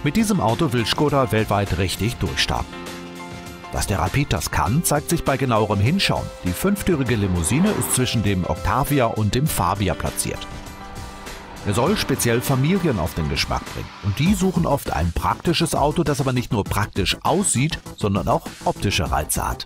Mit diesem Auto will Škoda weltweit richtig durchstarten. Dass der Rapid das kann, zeigt sich bei genauerem Hinschauen. Die fünftürige Limousine ist zwischen dem Octavia und dem Fabia platziert. Er soll speziell Familien auf den Geschmack bringen. Und die suchen oft ein praktisches Auto, das aber nicht nur praktisch aussieht, sondern auch optische Reize hat.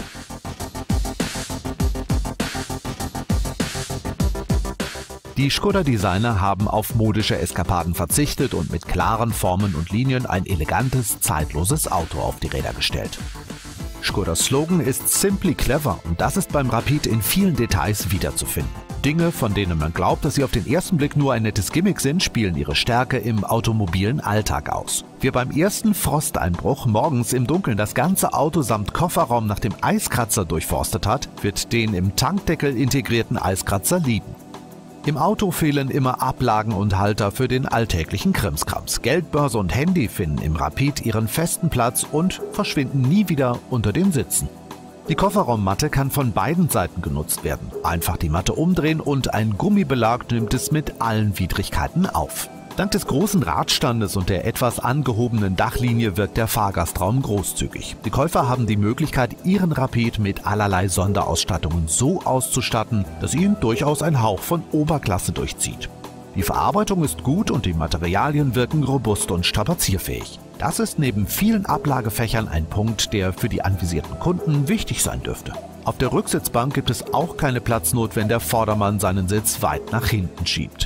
Die Škoda-Designer haben auf modische Eskapaden verzichtet und mit klaren Formen und Linien ein elegantes, zeitloses Auto auf die Räder gestellt. Škodas Slogan ist Simply Clever und das ist beim Rapid in vielen Details wiederzufinden. Dinge, von denen man glaubt, dass sie auf den ersten Blick nur ein nettes Gimmick sind, spielen ihre Stärke im automobilen Alltag aus. Wer beim ersten Frosteinbruch morgens im Dunkeln das ganze Auto samt Kofferraum nach dem Eiskratzer durchforstet hat, wird den im Tankdeckel integrierten Eiskratzer lieben. Im Auto fehlen immer Ablagen und Halter für den alltäglichen Krimskrams. Geldbörse und Handy finden im Rapid ihren festen Platz und verschwinden nie wieder unter den Sitzen. Die Kofferraummatte kann von beiden Seiten genutzt werden. Einfach die Matte umdrehen und ein Gummibelag nimmt es mit allen Widrigkeiten auf. Dank des großen Radstandes und der etwas angehobenen Dachlinie wirkt der Fahrgastraum großzügig. Die Käufer haben die Möglichkeit, ihren Rapid mit allerlei Sonderausstattungen so auszustatten, dass ihn durchaus ein Hauch von Oberklasse durchzieht. Die Verarbeitung ist gut und die Materialien wirken robust und strapazierfähig. Das ist neben vielen Ablagefächern ein Punkt, der für die anvisierten Kunden wichtig sein dürfte. Auf der Rücksitzbank gibt es auch keine Platznot, wenn der Vordermann seinen Sitz weit nach hinten schiebt.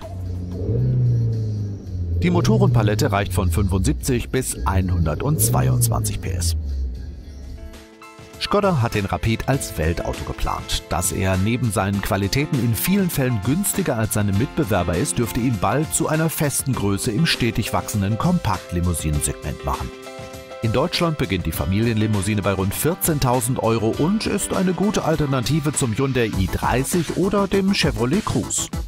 Die Motorenpalette reicht von 75 bis 122 PS. Škoda hat den Rapid als Weltauto geplant. Dass er neben seinen Qualitäten in vielen Fällen günstiger als seine Mitbewerber ist, dürfte ihn bald zu einer festen Größe im stetig wachsenden Kompaktlimousinen-Segment machen. In Deutschland beginnt die Familienlimousine bei rund 14.000 € und ist eine gute Alternative zum Hyundai i30 oder dem Chevrolet Cruze.